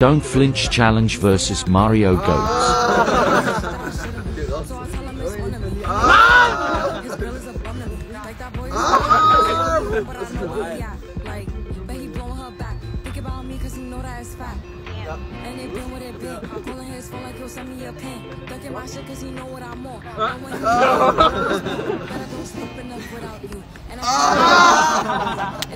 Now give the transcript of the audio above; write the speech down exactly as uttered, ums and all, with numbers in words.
Don't Flinch Challenge versus Mario Goats. And they been with it big. Pulling his phone like he'll send me a pin. Ducking my shit cause he know what I'm on. And when you better go sleep enough without you. And I